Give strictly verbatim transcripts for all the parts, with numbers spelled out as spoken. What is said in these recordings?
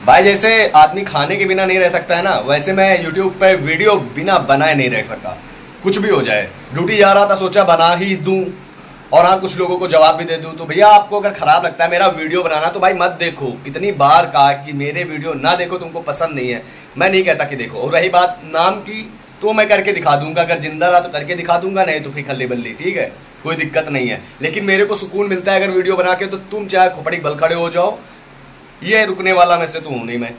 भाई जैसे आदमी खाने के बिना नहीं रह सकता है ना, वैसे मैं यूट्यूब पे वीडियो बिना बनाए नहीं रह सका। कुछ भी हो जाए, ड्यूटी जा रहा था सोचा बना ही दूं, और हाँ कुछ लोगों को जवाब भी दे दूं। तो भैया आपको अगर खराब लगता है मेरा वीडियो बनाना तो भाई मत देखो। कितनी बार कहा कि मेरे वीडियो ना देखो, तुमको पसंद नहीं है। मैं नहीं कहता कि देखो। और रही बात नाम की, तो मैं करके दिखा दूंगा, अगर जिंदा रहा तो करके दिखा दूंगा, नहीं तो फिर खल्ली बल्ली, ठीक है, कोई दिक्कत नहीं है। लेकिन मेरे को सुकून मिलता है अगर वीडियो बना के, तो तुम चाहे खोपड़ी बल खड़े हो जाओ, ये रुकने वाला में से तो हूं नहीं मैं,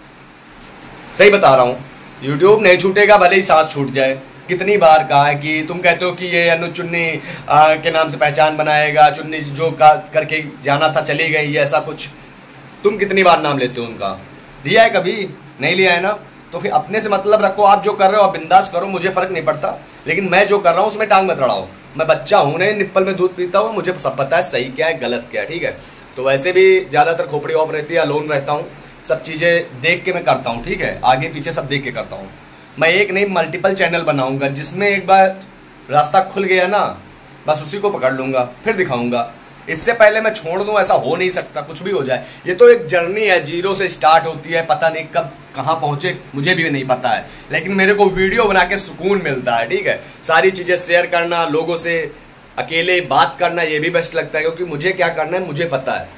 सही बता रहा हूं। यूट्यूब नहीं छूटेगा भले ही सांस छूट जाए। कितनी बार कहा है कि तुम कहते हो कि ये अनु चुन्नी आ, के नाम से पहचान बनाएगा, चुन्नी जो का करके जाना था चली गई, ये ऐसा कुछ। तुम कितनी बार नाम लेते हो उनका? दिया है कभी? नहीं लिया है ना। तो फिर अपने से मतलब रखो। आप जो कर रहे हो आप बिंदास करो, मुझे फर्क नहीं पड़ता। लेकिन मैं जो कर रहा हूँ उसमें टांग मत अड़ाओ। मैं बच्चा हूं नहीं, निप्पल में दूध पीता हूँ, मुझे सब पता है सही क्या है गलत क्या है, ठीक है। तो वैसे भी ज्यादातर खोपड़ी ऑफ रहती है, अलोन रहता हूँ, सब चीजें देख के मैं करता हूँ, ठीक है, आगे पीछे सब देख के करता हूँ। मैं एक नहीं मल्टीपल चैनल बनाऊंगा, जिसमें एक बार रास्ता खुल गया ना, बस उसी को पकड़ लूंगा, फिर दिखाऊंगा। इससे पहले मैं छोड़ दूं ऐसा हो नहीं सकता, कुछ भी हो जाए। ये तो एक जर्नी है, जीरो से स्टार्ट होती है, पता नहीं कब कहाँ पहुंचे मुझे भी नहीं पता है। लेकिन मेरे को वीडियो बना के सुकून मिलता है, ठीक है। सारी चीजें शेयर करना, लोगों से अकेले बात करना, ये भी बेस्ट लगता है, क्योंकि मुझे क्या करना है मुझे पता है।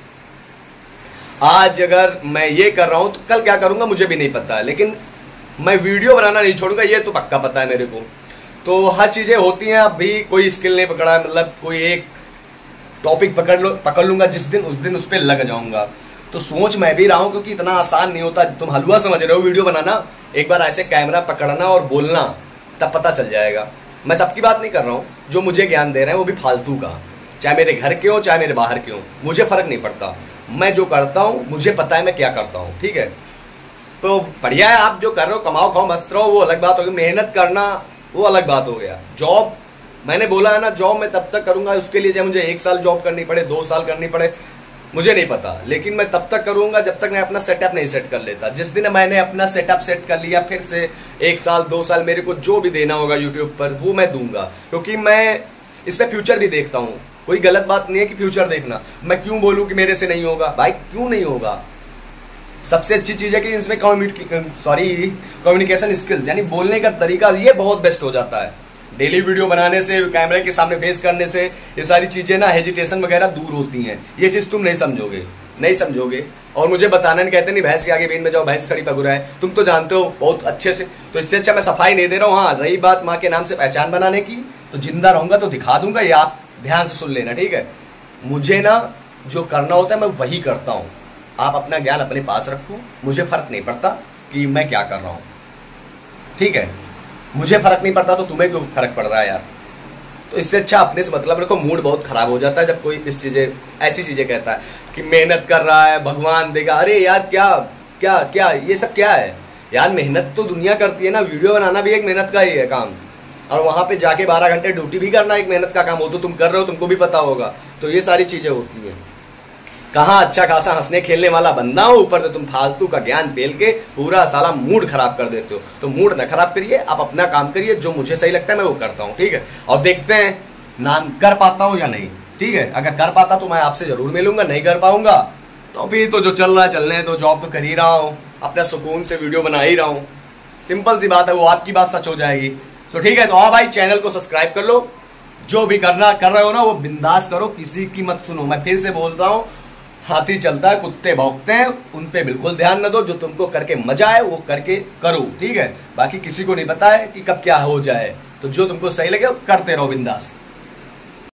आज अगर मैं ये कर रहा हूं तो कल क्या करूंगा मुझे भी नहीं पता है, लेकिन मैं वीडियो बनाना नहीं छोड़ूंगा, ये तो पक्का पता है मेरे को। तो हर चीजें होती हैं। अभी कोई स्किल नहीं पकड़ा है, मतलब कोई एक टॉपिक पकड़ लो पकड़ लूंगा जिस दिन, उस दिन उस पर लग जाऊंगा। तो सोच मैं भी रहा हूं, क्योंकि इतना आसान नहीं होता। तुम हलवा समझ रहे हो वीडियो बनाना, एक बार ऐसे कैमरा पकड़ना और बोलना, तब पता चल जाएगा। मैं सबकी बात नहीं कर रहा हूँ, जो मुझे ज्ञान दे रहे हैं वो भी फालतू का, चाहे मेरे घर के हो चाहे मेरे बाहर के हो, मुझे फर्क नहीं पड़ता। मैं जो करता हूँ मुझे पता है मैं क्या करता हूँ, ठीक है। तो बढ़िया है, आप जो कर रहे हो कमाओ खाओ मस्त रहो, वो अलग बात होगी। मेहनत करना वो अलग बात हो गया। जॉब मैंने बोला है ना, जॉब मैं तब तक करूंगा, उसके लिए चाहे मुझे एक साल जॉब करनी पड़े, दो साल करनी पड़े, मुझे नहीं पता। लेकिन मैं तब तक करूंगा जब तक मैं अपना सेटअप नहीं सेट कर लेता। जिस दिन मैंने अपना सेटअप सेट कर लिया, फिर से एक साल दो साल मेरे को जो भी देना होगा यूट्यूब पर वो मैं दूंगा, क्योंकि मैं इस पर फ्यूचर भी देखता हूँ। कोई गलत बात नहीं है कि फ्यूचर देखना। मैं क्यों बोलूं कि मेरे से नहीं होगा? भाई क्यों नहीं होगा? सबसे अच्छी चीज है कि इसमें सॉरी कम्युनिकेशन स्किल्स, यानी बोलने का तरीका, ये बहुत बेस्ट हो जाता है। डेली वीडियो बनाने से, कैमरे के सामने फेस करने से ये सारी चीजें ना, हेजिटेशन वगैरह दूर होती हैं। ये चीज तुम नहीं समझोगे, नहीं समझोगे। और मुझे बताना नहीं, कहते नहीं भैंस के आगे बीन में जाओ भैंस खड़ी पगुरा है, तुम तो जानते हो बहुत अच्छे से। तो इससे अच्छा मैं सफाई नहीं दे रहा हूँ। हाँ रही बात माँ के नाम से पहचान बनाने की, तो जिंदा रहूंगा तो दिखा दूंगा, ये आप ध्यान से सुन लेना, ठीक है। मुझे ना जो करना होता है मैं वही करता हूँ। आप अपना ज्ञान अपने पास रखो, मुझे फर्क नहीं पड़ता कि मैं क्या कर रहा हूँ, ठीक है। मुझे फर्क नहीं पड़ता तो तुम्हें क्यों फर्क पड़ रहा है यार? तो इससे अच्छा अपने से मतलब रखो। मूड बहुत खराब हो जाता है जब कोई इस चीजें ऐसी चीजें कहता है कि मेहनत कर रहा है भगवान देगा। अरे यार क्या क्या क्या ये सब क्या है यार? मेहनत तो दुनिया करती है ना, वीडियो बनाना भी एक मेहनत का ही है काम, और वहां पे जाके बारह घंटे ड्यूटी भी करना एक मेहनत का काम हो। तो तुम कर रहे हो, तुमको भी पता होगा। तो ये सारी चीजें होती है। कहाँ अच्छा खासा हंसने खेलने वाला बंदा हो, ऊपर तो तुम फालतू का ज्ञान पेल के पूरा साला मूड खराब कर देते हो। तो मूड न खराब करिए, आप अपना काम करिए, जो मुझे सही लगता है मैं वो करता हूँ, ठीक है। और देखते हैं नाम कर पाता हूँ या नहीं, ठीक है। अगर कर पाता तो मैं आपसे जरूर मिलूंगा, नहीं कर पाऊंगा तो फिर तो जो चल रहा है चलने है। तो जॉब तो कर ही रहा हूँ, अपना सुकून से वीडियो बना ही रहा हूँ। सिंपल सी बात है, वो आपकी बात सच हो जाएगी। तो ठीक है, तो हाँ भाई चैनल को सब्सक्राइब कर लो। जो भी करना कर रहे हो ना वो बिंदास करो, किसी की मत सुनो। मैं फिर से बोल रहा हूँ, हाथी चलता है कुत्ते भौंकते हैं, उन पे बिल्कुल ध्यान न दो। जो तुमको करके मजा आए वो करके करो, ठीक है। बाकी किसी को नहीं पता है कि कब क्या हो जाए, तो जो तुमको सही लगे वो करते रहो बिंदास।